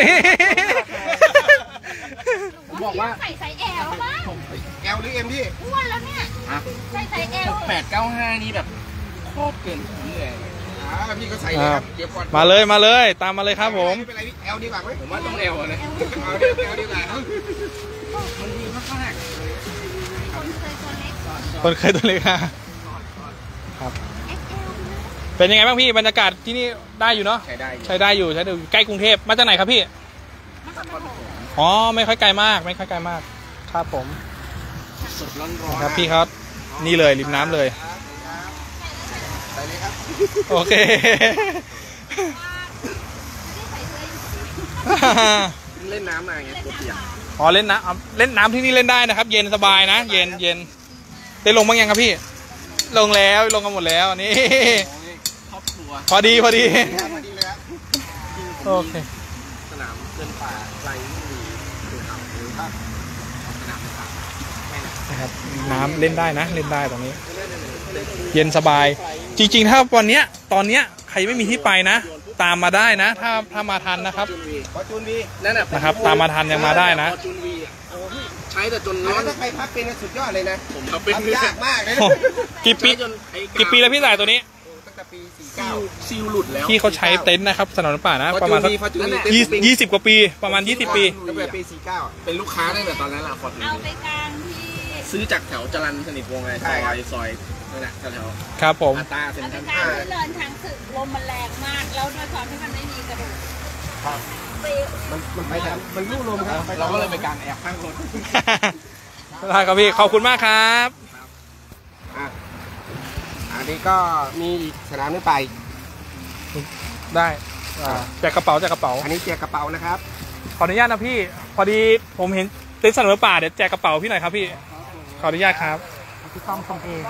[SPEAKER 2] บอกว่า
[SPEAKER 3] ใส่ไซส์ L ป่ะ
[SPEAKER 2] L หรือ M พี่
[SPEAKER 3] อ้วนแล้วเนี่ยใส่ไซส์ L
[SPEAKER 2] 895นี่แบบโคตรเกินผมเลยพี่ก็ใส่เลยครับเดี๋ยวก่อน
[SPEAKER 1] มาเลยตามมาเลยครับผม
[SPEAKER 2] ไม่เป็นไรพี่ L ดีกว่าไหมผมว่าต้อง L เลยเอาL ดีกว่ามันดีมาก
[SPEAKER 1] คนเคยตัวเล็กครับเป็นยังไงบ้างพี่บรรยากาศที่นี่ได้อยู่เนาะ
[SPEAKER 2] ใช้ได้
[SPEAKER 1] ใช้ได้อยู่ใกล้กรุงเทพมาจากไหนครับพี่อ๋อไม่ค่อยไกลมากไม่ค่อยไกลมากครับผม
[SPEAKER 2] สดร้อนๆ
[SPEAKER 1] ครับพี่ครับนี่เลยริมน้ำเลย
[SPEAKER 2] ใส่เลยครับ
[SPEAKER 1] โอเค
[SPEAKER 2] เล่นน้ำมาไงตัวเปียก
[SPEAKER 1] อ๋อเล่นน้ำที่นี่เล่นได้นะครับ เย็นสบายนะเย็นได้ลงบ้างยังครับพี่ลงแล้วลงกันหมดแล้วนี่
[SPEAKER 2] ครอบครัว
[SPEAKER 1] พอดี
[SPEAKER 2] พอดีเลยครับ
[SPEAKER 1] โอเค
[SPEAKER 2] สนามเดินป่าไกลไม่มีหรือครับหรือถ้าสนามป่าไม่นะ
[SPEAKER 1] นะครับน้ำเล่นได้นะเล่นได้ตรงนี้ เย็นสบาย จริงๆถ้าวันเนี้ยตอนเนี้ยใครไม่มีที่ไปนะ ตามมาได้นะถ้ามาทันนะครับ
[SPEAKER 2] พอจูนวีนั่นน่ะ
[SPEAKER 1] นะครับตามมาทันยังมาได้นะ
[SPEAKER 2] พอจูนวีใช้แต่จนร้อนถ้าใครพักเป็นสุดยอดเลยนะผมพักเป็นยากมากเลย
[SPEAKER 1] โอ้กี่ปีแล้วพี่สายตัวนี้
[SPEAKER 2] ตั้งแต่ปี49ซิลหลุดแล้ว
[SPEAKER 1] ที่เขาใช้เต็นท์นะครับสนามป่านะประมาณสัก20 กว่าปีประมาณ20 ปี
[SPEAKER 2] ตั้งแต่ปี49เป็นลูกค้าตั้งแต่ตอนนั้นแหละฟอร์จูน
[SPEAKER 3] เอา
[SPEAKER 2] วี
[SPEAKER 3] ไปกลางที่
[SPEAKER 2] ซื้อจากแถวจรัญสนิทวงศ์ไงซอยนั่นแหละแถว
[SPEAKER 1] ครับผม
[SPEAKER 2] อาตาเซ็น
[SPEAKER 3] เอา
[SPEAKER 2] ท
[SPEAKER 3] ไป
[SPEAKER 2] รัล
[SPEAKER 3] กลางที่เนินทางศึกลมมันแรงมากแล้วด้วยความที่มันไม่มีกระดูกปิว
[SPEAKER 2] มันไปทางมันลู่ลมครับเราก็เลยไปกางแอบข้างรถ
[SPEAKER 1] ได้ครับพี่ขอบคุณมากครับ
[SPEAKER 2] อันนี้ก็มีสนามนึงไป
[SPEAKER 1] ได้แจกกระเป๋า
[SPEAKER 2] อันนี้แจกกระเป๋านะครับ
[SPEAKER 1] ขออนุญาตนะพี่พอดีผมเห็นเต็นท์สนามป่าเดี๋ยวแจกกระเป๋าพี่หน่อยครับพี่ขออนุญาตครับ
[SPEAKER 2] พี่ต้อมทำเอง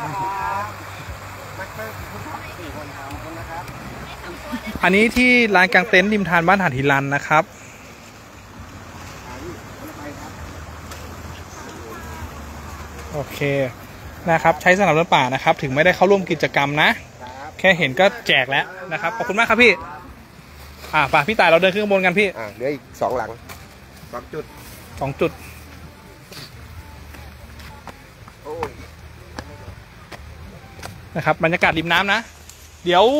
[SPEAKER 2] นะครับ
[SPEAKER 1] อันนี้ที่ลานกลางเต็นท์ริมทานบ้านหาดหิรันนะครับโอเคนะครับใช้สนามเดินป่านะครับถึงไม่ได้เข้าร่วมกิจกรรมนะแค่เห็นก็แจกแล้วนะครับขอบคุณมากครับพี่ป่ะพี่ต่ายเราเดินขึ้นข้างบนกันพี่
[SPEAKER 2] เหลืออีก2 หลัง2 จุด
[SPEAKER 1] 2 จุด
[SPEAKER 2] โอ้ย
[SPEAKER 1] นะครับบรรยากาศริมน้ำนะเดี๋ยว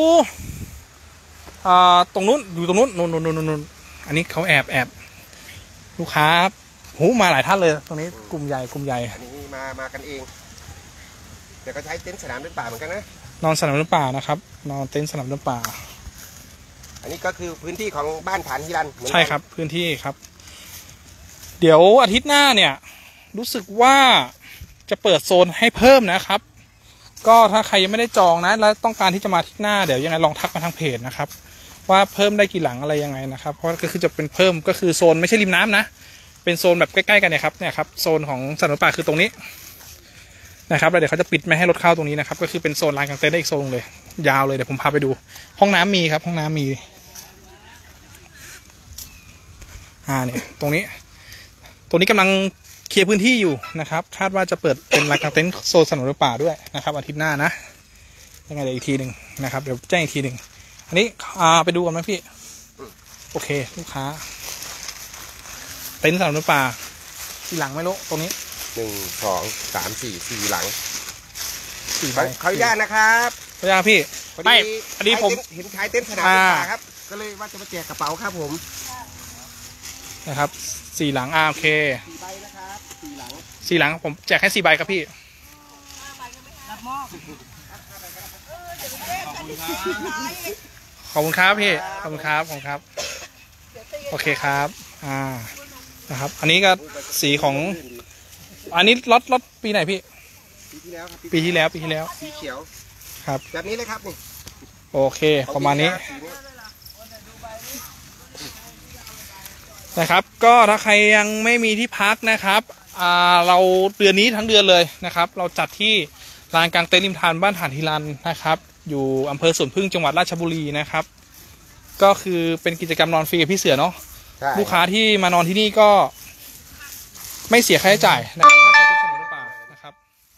[SPEAKER 1] ตรงนู้นอยู่ตรงนู้นนู่นอันนี้เขาแอบลูกค้าหูมาหลายท่านเลยตรงนี้กลุ่มใหญ่
[SPEAKER 2] อันนี้มากันเองแต่ก็ใช้เต็นท์สนามเดินป่าเหมือนกันนะ
[SPEAKER 1] นอนสนามเดินป่านะครับนอนเต็นท์สนามเดินป่า
[SPEAKER 2] อันนี้ก็คือพื้นที่ของบ้านฐานฮิรันเหมือนกัน
[SPEAKER 1] ใช่ครับพื้นที่ครับ เดี๋ยวอาทิตย์หน้าเนี่ยรู้สึกว่าจะเปิดโซนให้เพิ่มนะครับ ก็ถ้าใครยังไม่ได้จองนะแล้วต้องการที่จะมาอาทิตย์หน้าเดี๋ยวยังไงลองทักมาทางเพจนะครับว่าเพิ่มได้กี่หลังอะไรยังไงนะครับเพราะก็คือจะเป็นเพิ่มก็คือโซนไม่ใช่ริมน้ำนะเป็นโซนแบบใกล้ๆกันเนี่ยครับโซนของสนามป่าคือตรงนี้นะครับแล้วเดี๋ยวเขาจะปิดไม่ให้รถเข้าตรงนี้นะครับก็คือเป็นโซนลานกางเต็นท์ได้อีกโซนเลยยาวเลยเดี๋ยวผมพาไปดูห้องน้ำมีครับห้องน้ำมีเนี่ยตรงนี้กำลังเคลียร์พื้นที่อยู่นะครับคาดว่าจะเปิดเป็นลานกางเต็นท์โซนสนามป่าด้วยนะครับอาทิตย์หน้านะยังไงเดี๋ยวอีกทีหนึ่งนะครับเดี๋ยวแจ้งอีกทีหนึ่งอันนี้ไปดูกันไหมพี่โอเคลูกค้าเต็นท์สนามป่ากี่หลังไม่รู้ตรงนี้
[SPEAKER 2] 1 2 3 4 4 หลัง
[SPEAKER 1] 4 ใบ
[SPEAKER 2] ขออนุญาตนะครับ
[SPEAKER 1] ขออนุญาตพี่ไม่อันนี้ผม
[SPEAKER 2] เห็นขายเต็นท์สนามเดินป่าครับก็เลยว่าจะมาแจกกระเป๋าครับผม
[SPEAKER 1] นะครับ4 หลังโอเค
[SPEAKER 2] 4 ใบนะครับ4 หลัง
[SPEAKER 1] 4 หลังผมแจกให้4 ใบครับพี่ขอบคุณครับพี่ขอบคุณครับโอเคครับนะครับอันนี้ก็สีของอันนี้รถปีไหนพี่ปีที่แล้ว
[SPEAKER 2] สีเขียว
[SPEAKER 1] ครับ
[SPEAKER 2] แบบนี้เลยครับนี่
[SPEAKER 1] โอเคประมาณนี้นะครับก็ถ้าใครยังไม่มีที่พักนะครับเราเดือนนี้ทั้งเดือนเลยนะครับเราจัดที่ลานกลางเต็นท์ริมทานบ้านหาดหิรันนะครับอยู่อำเภอสวนพึ่งจังหวัดราชบุรีนะครับก็คือเป็นกิจกรรมนอนฟรีกับพี่เสือเนาะลูกค้าที่มานอนที่นี่ก็ไม่เสียค่าใช้จ่ายนะครับถ้าใช้เป็นสมุนไพรป่านะครับ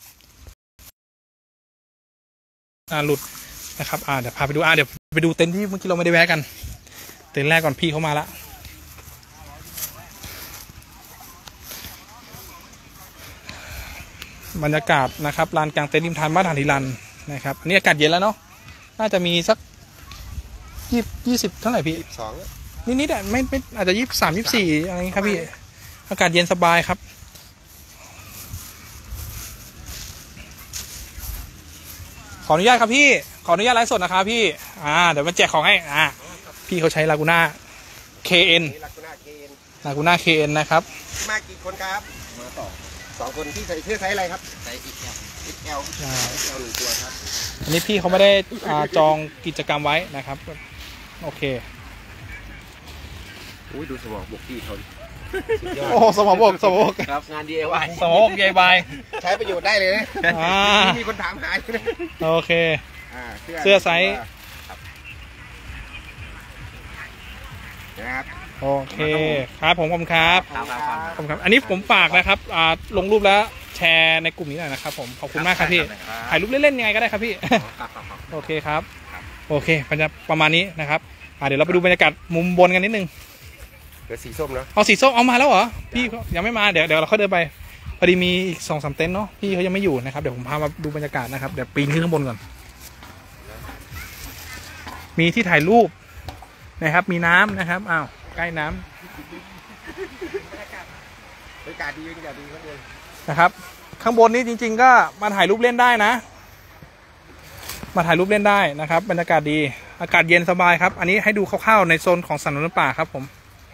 [SPEAKER 1] หลุดนะครับเดี๋ยวพาไปดูเดี๋ยวไปดูเต็นท์ที่เมื่อกี้เราไม่ได้แวะกันเต็นท์แรกก่อนพี่เขามาละบรรยากาศนะครับลานกลางเต็นท์ริมทานบ้านหาดหิรันนะครับอันนี้อากาศเย็นแล้วเนาะน่าจะมีสัก20เท่าไหร่พี่
[SPEAKER 2] 22
[SPEAKER 1] นิดๆไม่อาจจะ23 24อะไรอย่างนี้ครับพี่อากาศเย็นสบายครับขออนุญาตครับพี่ขอออนุญาตไลฟ์สดนะครับพี่เดี๋ยวมาแจกของให้พี่เขาใช้ลากูน่า KN ลากูน่า KN นะครับ
[SPEAKER 2] มากี่คนครับมาสองคนที่ใส่เสื้อไซส์อะไรครับไซส์ XL หนึ่งตัวครับ
[SPEAKER 1] อันนี้พี่เขาไม่ได้จองกิจกรรมไว้นะครับโอเค
[SPEAKER 2] ดูสมองบกพี่เขา
[SPEAKER 1] โอ้สมองบก
[SPEAKER 2] ครับงาน DIY
[SPEAKER 1] สมองบก DIY
[SPEAKER 2] ใช้ประโยชน์ได้เลยนะมีคนถามหา
[SPEAKER 1] โอเคเสื้อไซส์
[SPEAKER 2] นะครับ
[SPEAKER 1] โอเคครับผมขอบคุณครับอันนี้ผมฝากนะครับลงรูปแล้วแชร์ในกลุ่มนี้หน่อยนะครับผมขอบคุณมากครับพี่ถ่ายรูปเล่นๆยังไงก็ได้ครับพี่โอเคครับโอเคประมาณนี้นะครับเดี๋ยวเราไปดูบรรยากาศมุมบนกันนิดนึง
[SPEAKER 2] เดี๋ยวสีส้มเนาะ
[SPEAKER 1] เอาสีส้มเอามาแล้วเหรอพี่ยังไม่มาเดี๋ยวเราเขาเดินไปพอดีมีอีก2-3 เต็นท์เนาะพี่เขายังไม่อยู่นะครับเดี๋ยวผมพามาดูบรรยากาศนะครับเดี๋ยวปีนขึ้นข้างบนก่อนมีที่ถ่ายรูปนะครับมีน้ำนะครับใกล้น้ำ
[SPEAKER 2] บรรยากาศดี
[SPEAKER 1] นะครับข้างบนนี้จริงๆก็มาถ่ายรูปเล่นได้นะมาถ่ายรูปเล่นได้นะครับบรรยากาศดีอากาศเย็นสบายครับอันนี้ให้ดูคร่าวๆในโซนของสันนป่าครับผม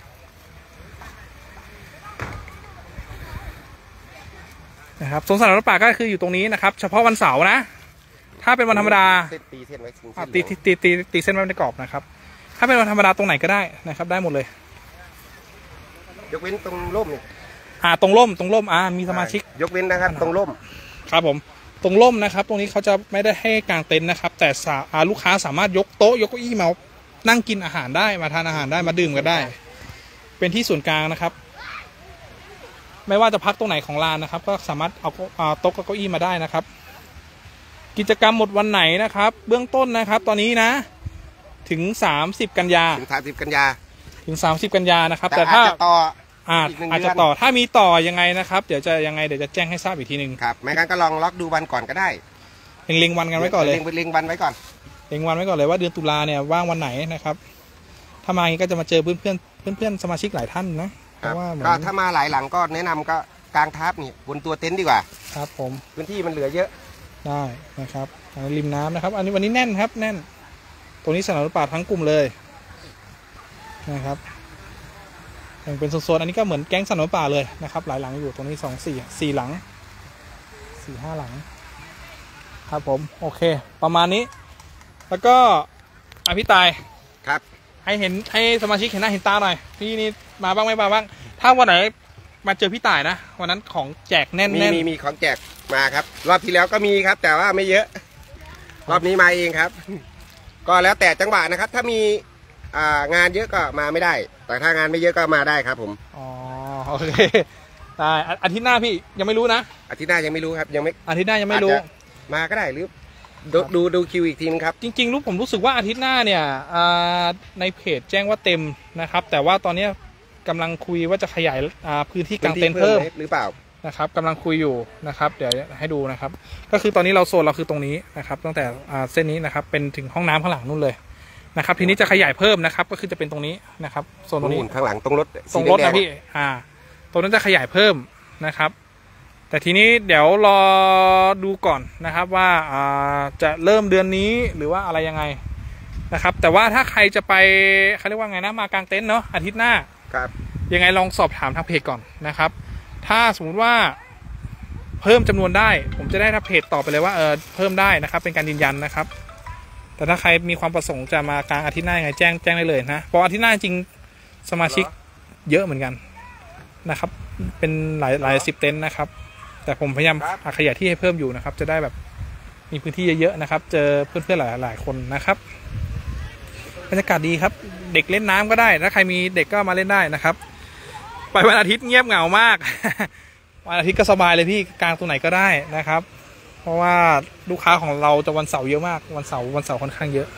[SPEAKER 1] นะครับโซนสันนป่าก็คืออยู่ตรงนี้นะครับเฉพาะวันเสาร์นะถ้าเป็นวันธรรมดา
[SPEAKER 2] ตีเส้นไว้
[SPEAKER 1] ตีเส้นไว้ในกรอบนะครับถ้าเป็นวันธรรมดาตรงไหนก็ได้นะครับได้หมดเลย
[SPEAKER 2] ยกเว้นตรงร่มนี่
[SPEAKER 1] ตรงร่มมีสมาชิก
[SPEAKER 2] ยกเว้นนะครับตรงร่ม
[SPEAKER 1] ครับผมตรงร่มนะครับตรงนี้เขาจะไม่ได้ให้กางเต็นท์นะครับแต่ลูกค้าสามารถยกโต๊ะยกเก้าอี้มานั่งกินอาหารได้มาทานอาหารได้มาดื่มกันได้เป็นที่ส่วนกลางนะครับไม่ว่าจะพักตรงไหนของลานนะครับก็สามารถเอาโต๊ะเก้าอี้มาได้นะครับกิจกรรมหมดวันไหนนะครับเบื้องต้นนะครับตอนนี้นะถึง30 กันยาถึง 30 กันยานะครับแต่ถ้าอาจจะต่อถ้ามีต่อยังไงนะครับเดี๋ยวจะแจ้งให้ทราบอีกทีหนึ่ง
[SPEAKER 2] ครับไม่งั้นก็ลองล็อกดูวันก่อนก็ได้
[SPEAKER 1] เล็งวันกันไว้ก่อนเลย
[SPEAKER 2] เล็งวันไว้ก่อน
[SPEAKER 1] เลยว่าเดือนตุลาเนี่ยว่างวันไหนนะครับถ้ามาอย่างนี้ก็จะมาเจอเพื่อนสมาชิกหลายท่านนะ
[SPEAKER 2] เพราะว่าก็ถ้ามาหลายหลังก็แนะนำก็กางทับนี่บนตัวเต็นท์ดีกว่า
[SPEAKER 1] ครับผม
[SPEAKER 2] พื้นที่มันเหลือเยอะ
[SPEAKER 1] ได้นะครับริมน้ำนะครับวันนี้แน่นครับแน่นตรงนี้สนามป่าทั้งกลุ่มเลยนะครับยังเป็นโซนอันนี้ก็เหมือนแก๊งสนามป่าเลยนะครับหลายหลังอยู่ตรงนี้4 หลัง 4-5 หลังครับผมโอเคประมาณนี้แล้วก็พี่ตาย
[SPEAKER 2] ครับ
[SPEAKER 1] ให้สมาชิกเห็นหน้าเห็นตาหน่อยพี่นี่มาบ้างไม่มาบ้างถ้าวันไหนมาเจอพี่ตายนะวันนั้นของแจกแน่น
[SPEAKER 2] มีของแจกมาครับรอบที่แล้วก็มีครับแต่ว่าไม่เยอะรอบนี้มาเองครับก็แล้วแต่จังหวะนะครับถ้ามีงานเยอะก็มาไม่ได้แต่ถ้างานไม่เยอะก็มาได้ครับผม
[SPEAKER 1] โอเคได้อาทิตย์หน้าพี่ยังไม่รู้นะ
[SPEAKER 2] อาทิตย์หน้ายังไม่รู้ครับ
[SPEAKER 1] อาทิตย์หน้ายังไม่รู้
[SPEAKER 2] มาก็ได้หรือดูคิวอีกทีนึงครับ
[SPEAKER 1] จริงๆผมรู้สึกว่าอาทิตย์หน้าเนี่ยในเพจแจ้งว่าเต็มนะครับแต่ว่าตอนนี้กำลังคุยว่าจะขยายพื้นที่กางเต็นท์เพิ่ม
[SPEAKER 2] หรือเปล่า
[SPEAKER 1] นะครับกำลังคุยอยู่นะครับเดี๋ยวให้ดูนะครับก็คือตอนนี้โซนเราคือตรงนี้นะครับตั้งแต่เส้นนี้นะครับเป็นถึงห้องน้ำข้างหลังนู่นเลยนะครับทีนี้จะขยายเพิ่มนะครับก็คือจะเป็นตรงนี้นะครับโซนตรงนี้
[SPEAKER 2] ข้างหลังตรงรถ
[SPEAKER 1] นะพี่ตรงนั้นจะขยายเพิ่มนะครับแต่ทีนี้เดี๋ยวรอดูก่อนนะครับว่าจะเริ่มเดือนนี้หรือว่าอะไรยังไงนะครับแต่ว่าถ้าใครจะไปเขาเรียกว่าไงนะมากางเต็นท์เนาะอาทิตย์หน้า
[SPEAKER 2] ครับ
[SPEAKER 1] ยังไงลองสอบถามทางเพจก่อนนะครับถ้าสมมุติว่าเพิ่มจำนวนได้ผมจะได้ทางเพจตอบไปเลยว่าเพิ่มได้นะครับเป็นการยืนยันนะครับแต่ถ้าใครมีความประสงค์จะมากลางอาทิตย์หน้ายังไงแจ้งได้เลยนะเพราะอาทิตย์หน้าจริงสมาชิกเยอะเหมือนกันนะครับเป็นหลาย10 เต็นท์นะครับแต่ผมพยายามขยายที่ให้เพิ่มอยู่นะครับจะได้แบบมีพื้นที่เยอะๆนะครับเจอเพื่อนๆหลายคนนะครับบรรยากาศดีครับเด็กเล่นน้ำก็ได้ถ้าใครมีเด็กก็มาเล่นได้นะครับไปวันอาทิตย์เงียบเหงามากวันอาทิตย์ก็สบายเลยพี่กลางตรงไหนก็ได้นะครับเพราะว่าลูกค้าของเราจะวันเสาร์เยอะมากวันเสาร์ค่อนข้างเยอะ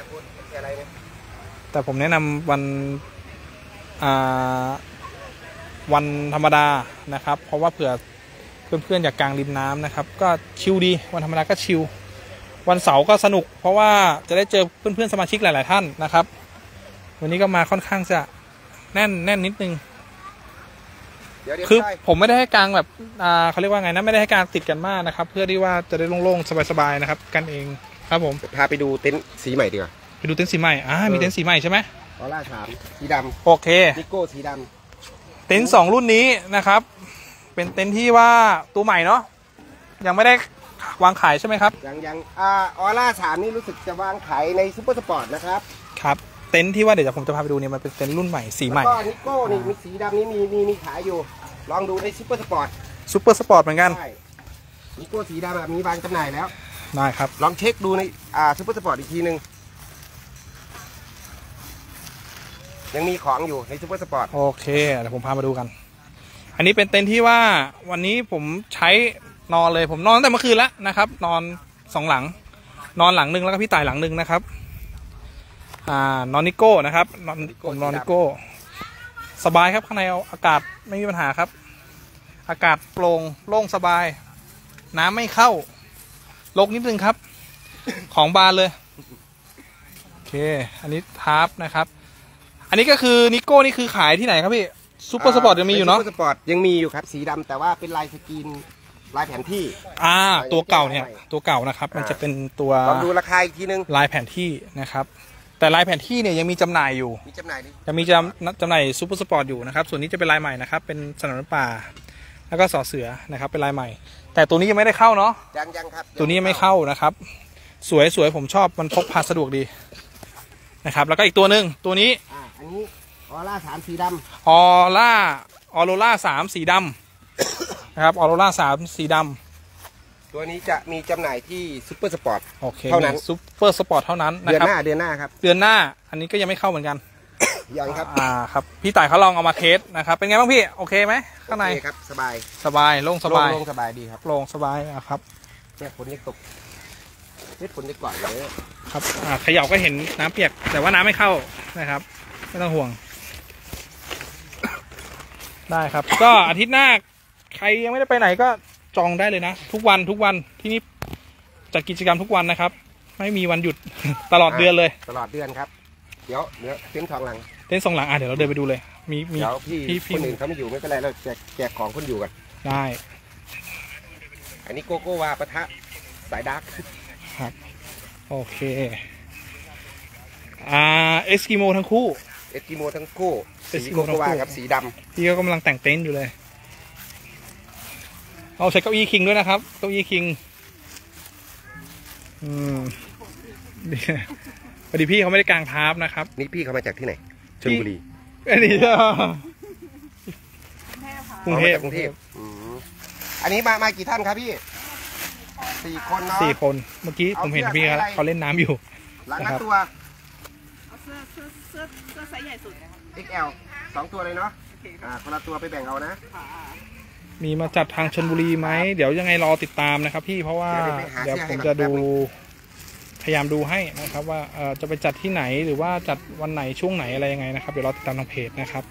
[SPEAKER 1] แต่ผมแนะนำวันธรรมดานะครับเพราะว่าเผื่อเพื่อนๆอยากกางริมน้ำนะครับก็ชิลดีวันธรรมดาก็ชิลวันเสาร์ก็สนุกเพราะว่าจะได้เจอเพื่อนๆสมาชิกหลายๆท่านนะครับวันนี้ก็มาค่อนข้างจะแน่นนิดนึงคือผมไม่ได้ให้กางแบบเขาเรียกว่าไงนะไม่ได้ให้กางติดกันมากนะครับเพื่อที่ว่าจะได้โล่งๆสบายๆนะครับกันเองครับผม
[SPEAKER 2] พาไปดูเต็นท์สีใหม่ดีกว่า
[SPEAKER 1] ไปดูเต็นท์สีใหม่มีเต็นท์สีใหม่ใช่ไหม
[SPEAKER 2] ออร่า3สีด
[SPEAKER 1] โอเค
[SPEAKER 2] ำนิโก้สีด
[SPEAKER 1] เต็นท์2รุ่นนี้นะครับ เป็นเต็นท์ที่ว่าตัวใหม่เนาะยังไม่ได้วางขายใช่ไหมครับ
[SPEAKER 2] ำยังออร่า3นี่รู้สึกจะวางขายในซูเปอร์สปอร์ตนะครับ
[SPEAKER 1] ครับเต็นท์ที่ว่าเดี๋ยวผมจะพาไปดูเนี่ยมันเป็นเต็นท์รุ่นใหม่สีใหม่
[SPEAKER 2] แล้วก็นิโก้นี่มีสีดำนี่มีขายอยู่ ลองดูในซูเปอร์สปอร์ต
[SPEAKER 1] ซูเปอร์สปอร์ตเหมือนกัน
[SPEAKER 2] ใช่นิโก้สีดำมีวางจำหน่ายแล้ว
[SPEAKER 1] ได้ครับ
[SPEAKER 2] ลองเช็คดูในซูเปอร์สปอร์ตอีกทีนึงยังมีของอยู่ในซูเปอร์สปอร์ต
[SPEAKER 1] โอเคเดี๋ยวผมพามาดูกัน อันนี้เป็นเต็นท์ที่ว่าวันนี้ผมใช้นอนเลยผมนอนตั้งแต่เมื่อคืนแล้วนะครับ นอน2หลัง นอนหลังหนึ่งแล้วก็พี่ต่ายหลังหนึ่งนะครับนอนนิโก้นะครับผมนอนนิโก้สบายครับข้างในเอาอากาศไม่มีปัญหาครับ อากาศโปร่งโล่งสบาย น้ำไม่เข้าลกนิดนึงครับ ของบานเลยโอเคอันนี้ทาร์ปนะครับ อันนี้ก็คือนิโก้นี่คือขายที่ไหนครับพี่ซูเปอร์สปอร์ตยังมีอยู่เนาะ
[SPEAKER 2] ซูเปอร์สปอร์ตยังมีอยู่ครับสีดำแต่ว่าเป็นลายสกรีนลายแผนที่
[SPEAKER 1] ตัวเก่าเนี่ยตัวเก่านะครับ มันจะเป็นตัว
[SPEAKER 2] ลองดูราคาอีกทีนึง
[SPEAKER 1] ลายแผนที่นะครับ แต่ลายแผนที่เนี่ยยังมีจำหน่ายอยู่
[SPEAKER 2] มีจำหน่ายดิ
[SPEAKER 1] ยังมีจำหน่ายซูเปอร์สปอร์ตอยู่นะครับ ส่วนนี้จะเป็นลายใหม่นะครับ เป็นสนามป่า แล้วก็สอเสือนะครับเป็นลายใหม่ แต่ตัวนี้ยังไม่ได้เข้าเนาะ
[SPEAKER 2] ยังครับ
[SPEAKER 1] ตัวนี้ยังไม่เข้านะครับ สวยผมชอบมันพกพาสะดวกดีนะครับ แล้วก็อีกตัวหนึ่งตัวนี้
[SPEAKER 2] อันนี้ออร่า3สีด
[SPEAKER 1] ออโรล่า3สีดำนะครับออโรล่า3สีดำ
[SPEAKER 2] ำตัวนี้จะมีจำหน่ายที่ซูเปอร์สปอร์ต
[SPEAKER 1] โอเค
[SPEAKER 2] เท่านั้น
[SPEAKER 1] ซูเปอร์สปอร์ตเท่านั้นนะ
[SPEAKER 2] เดือน
[SPEAKER 1] ครับ
[SPEAKER 2] หน้าครับ
[SPEAKER 1] เดือนหน้าอันนี้ก็ยังไม่เข้าเหมือนกัน
[SPEAKER 2] ยังครับ
[SPEAKER 1] ครับพี่ต่ายเขาลองเอามาเทสนะครับเป็นไงบ้างพี่โอเคไหมข้างใน
[SPEAKER 2] โอเคครับสบาย
[SPEAKER 1] สบายโล่งสบาย
[SPEAKER 2] โล่งสบายดีครับ
[SPEAKER 1] โปร่งสบายครับ
[SPEAKER 2] เนี่ยฝนยังตกฝนจะก่อนเลย
[SPEAKER 1] ครับเขย่าก็เห็นน้ำเปียกแต่ว่าน้ำไม่เข้านะครับไม่ต้องห่วงได้ครับ ก็อาทิตย์หน้าใครยังไม่ได้ไปไหนก็จองได้เลยนะทุกวันที่นี่จัดกิจกรรมทุกวันนะครับไม่มีวันหยุด ตลอดเดือนเลย
[SPEAKER 2] ตลอดเดือนครับเดี๋ยวเต็นท์ทองหลัง
[SPEAKER 1] เต้นสองหลังเดี๋ยวเราเดินไปดูเลยมี
[SPEAKER 2] เดี๋ยวพี่คนอื่นเขาไม่อยู่ไม่เป็นไรเราแจกของคนอยู่กัน
[SPEAKER 1] ได้
[SPEAKER 2] อันนี้โกโก้วาปะทะสายดาร์ก
[SPEAKER 1] ครับโอเคเอสกิโมทั้งคู่
[SPEAKER 2] เอสกิโมทั้งคู่
[SPEAKER 1] เอส
[SPEAKER 2] สี
[SPEAKER 1] กิ
[SPEAKER 2] โก
[SPEAKER 1] โมทั้
[SPEAKER 2] โก
[SPEAKER 1] งคู่
[SPEAKER 2] วากับสีด
[SPEAKER 1] พี่ก็กำลังแต่งเต็นท์อยู่เลยเอาใช้เก้าอี้คิงด้วยนะครับเก้าอี้คิงพอดีพี่เขาไม่ได้กางทาร์ปนะครับ
[SPEAKER 2] ำนี่พี่เขามาจากที่ไหนชลบุรี
[SPEAKER 1] อันนี้กรุงเทพ
[SPEAKER 2] กรุงเทพอันนี้มากี่ท่านครับพี่4 คนเนาะ
[SPEAKER 1] 4 คนเมื่อกี้ผมเห็นพี่เขาเล่นน้ำอยู่
[SPEAKER 2] หลังละตัว
[SPEAKER 3] เอาเสื้อไซส์ใหญ่สุดนะครับ
[SPEAKER 2] XL 2 ตัวเลยเนาะคนละตัวไปแบ่งเอานะ
[SPEAKER 1] มีมาจัดทางชลบุรีไหมเดี๋ยวยังไงรอติดตามนะครับพี่เพราะว่าเดี๋ยวผมจะดูพยายามดูให้นะครับว่าจะไปจัดที่ไหนหรือว่าจัดวันไหนช่วงไหนอะไรยังไงนะครับเดี๋ยวรอติดตามทางเพจนะครับ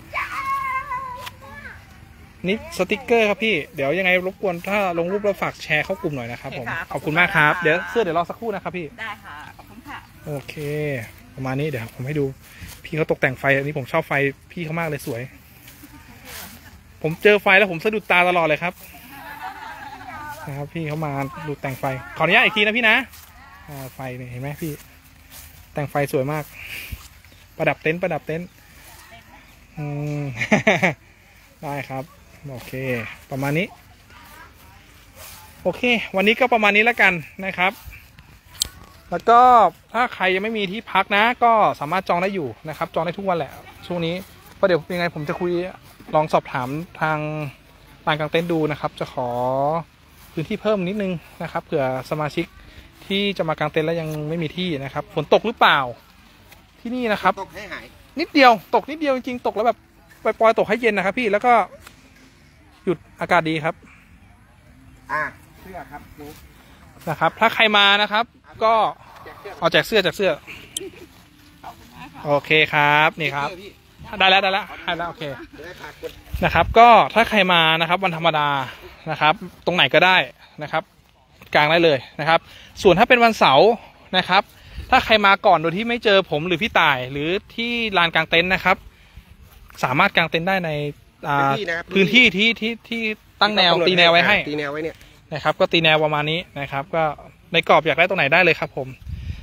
[SPEAKER 1] นี่สติกเกอร์ครับพี่เดี๋ยวยังไงรบกวนถ้าลงรูปแล้วฝากแชร์เข้ากลุ่มหน่อยนะครับผมขอบคุณมากครับเดี๋ยวเดี๋ยวรอสักครู่นะครับพี่
[SPEAKER 3] ได้ค่ะขอบคุณค่ะ
[SPEAKER 1] โอเคประมาณนี้เดี๋ยวผมให้ดูพี่เขาตกแต่งไฟอันนี้ผมชอบไฟพี่เขามากเลยสวยผมเจอไฟแล้วผมสะดุดตาตลอดเลยครับนะครับพี่เขามาดูแต่งไฟขออนุญาตอีกทีนะพี่นะไฟเนี่ยเห็นไหมพี่แต่งไฟสวยมากประดับเต็นท์ได้ครับโอเคประมาณนี้โอเควันนี้ก็ประมาณนี้แล้วกันนะครับแล้วก็ถ้าใครยังไม่มีที่พักนะก็สามารถจองได้อยู่นะครับจองได้ทุกวันแหละช่วงนี้เพราะเดี๋ยวยังไงผมจะคุยลองสอบถามทางลานกางเต็นท์ดูนะครับจะขอพื้นที่เพิ่มนิดนึงนะครับเผื่อสมาชิกที่จะมากางเต็นท์แล้วยังไม่มีที่นะครับฝนตกหรือเปล่าที่นี่นะครับ
[SPEAKER 2] ตกให้หาย
[SPEAKER 1] นิดเดียวตกนิดเดียวจริงๆตกแล้วแบบปล่อยๆตกให้เย็นนะครับพี่แล้วก็หยุดอากาศดีครับ
[SPEAKER 2] เสื้อครับนี่
[SPEAKER 1] นะครับถ้าใครมานะครับก็เอาแจกเสื้อโอเคครับนี่ครับได้แล้วโอเคนะครับก็ถ้าใครมานะครับวันธรรมดานะครับตรงไหนก็ได้นะครับกางได้เลยนะครับส่วนถ้าเป็นวันเสาร์นะครับถ้าใครมาก่อนโดยที่ไม่เจอผมหรือพี่ต่ายหรือที่ลานกางเต็นท์นะครับสามารถกางเต็นท์ได้ในพื้นที่ที่ตั้งแนวตีแนวไว้ให้
[SPEAKER 2] ตีแนวไว้เนี่ย
[SPEAKER 1] นะครับก็ตีแนวประมาณนี้นะครับก็ในกรอบอยากได้ตรงไหนได้เลยครับผม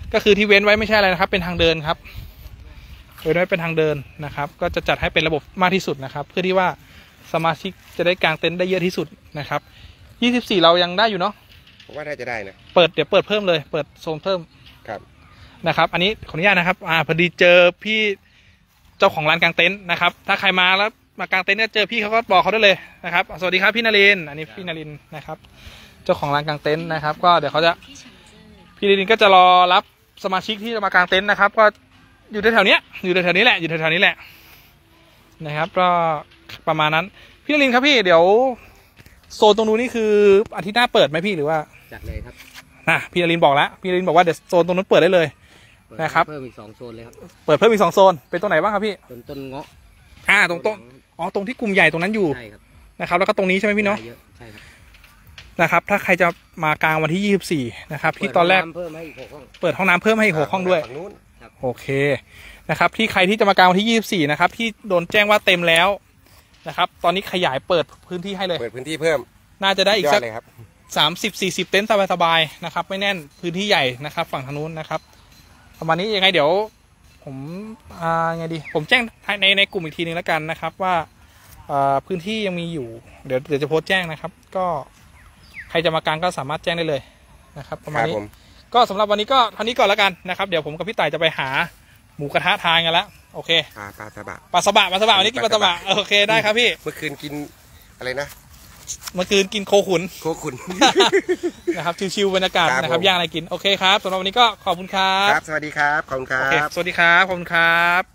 [SPEAKER 1] ก็คือที่เว้นไว้ไม่ใช่อะไรนะครับเป็นทางเดินครับเว้นไว้เป็นทางเดินนะครับก็จะจัดให้เป็นระบบมากที่สุดนะครับเพื่อที่ว่าสมาชิกจะได้กางเต็นท์ได้เยอะที่สุดนะครับ24เรายังได้อยู่เนาะ
[SPEAKER 2] ผมว่าน่าจะได้นะ
[SPEAKER 1] เดี๋ยวเปิดเพิ่มเลยเปิดโซนเพิ่ม
[SPEAKER 2] ครับ
[SPEAKER 1] นะครับอันนี้ขออนุญาตนะครับพอดีเจอพี่เจ้าของร้านกางเต็นท์นะครับถ้าใครมาแล้วมากางเต็นท์เนี่ยเจอพี่เขาก็บอกเขาได้เลยนะครับสวัสดีครับพี่นรินทร์อันนี้พี่นรินทร์นะครับเจ้าของร้านกางเต็นท์นะครับก็เดี๋ยวเขาจะพี่นรินทร์ก็จะรอรับสมาชิกที่จะมากางเต็นท์นะครับก็อยู่แถวๆนี้อยู่แถวๆนี้แหละอยู่แถวๆนี้แหละนะครับก็ประมาณนั้นพี่นรินทร์ครับพี่เดี๋ยวโซนตรงนู้นนี่คืออาทิตย์หน้าเปิดไหมพี่หรือว่า
[SPEAKER 2] จัดเลยครับ
[SPEAKER 1] พี่นรินทร์บอกแล้วพี่นรินทร์บอกว่าเดี๋ยวโซนตรงนู้นเปิดได้เลยนะครับ
[SPEAKER 2] เพิ่มอีก2 โซนเลยครับ
[SPEAKER 1] เปิดเพิ่มอีก2 โซนเป็นตรงไหนบ้างครับพี่
[SPEAKER 2] ต้นเงาะ
[SPEAKER 1] ตรงตรงที่กลุ่มใหญ่ตรงนั้นอยู่
[SPEAKER 2] ใช่ครับ
[SPEAKER 1] นะครับแล้วก็ตรงนี้ใช่ไหมพี่เนาะ
[SPEAKER 2] ใช่ครับ
[SPEAKER 1] นะครับถ้าใครจะมากลางวันที่24นะครับที่ตอนแรก
[SPEAKER 2] เพิ่มให้อีก6 ห้อง
[SPEAKER 1] เปิดห้องน้ำเพิ่มให้อีก6 ห้องด้วยโอเคนะครับที่ใครที่จะมากลางวันที่24นะครับที่โดนแจ้งว่าเต็มแล้วนะครับตอนนี้ขยายเปิดพื้นที่ให้เลย
[SPEAKER 2] เปิดพื้นที่เพิ่ม
[SPEAKER 1] น่าจะได้อีกสัก30-40 เต็นท์สบายๆนะครับไม่แน่นพื้นที่ใหญ่นะครับฝั่งทางนู้นนะครับประมาณนี้ยังไงเดี๋ยวผมไงดีผมแจ้งในกลุ่มอีกทีนึงแล้วกันนะครับว่าพื้นที่ยังมีอยู่เดี๋ยวจะโพสต์แจ้งนะครับก็ใครจะมากางก็สามารถแจ้งได้เลยนะครับประมาณนี้ก็สำหรับวันนี้ก็เท่านี้ก่อนแล้วกันนะครับเดี๋ยวผมกับพี่ต่ายจะไปหาหมูกระทะทานกันแล้วโอเค
[SPEAKER 2] ปลาสบะ
[SPEAKER 1] วันนี้กินปลาสบะโอเคได้ครับพี่
[SPEAKER 2] เมื่อคืนกินอะไรนะ
[SPEAKER 1] เมื่อคืนกินโคขุนนะครับชิวๆบรรยากาศนะครับย่างอะไรกินโอเคครับสำหรับวันนี้ก็ขอบคุณครับ
[SPEAKER 2] สวัสดีครับขอบคุณครับ
[SPEAKER 1] โอเคสวัสดีครับขอบคุณครับ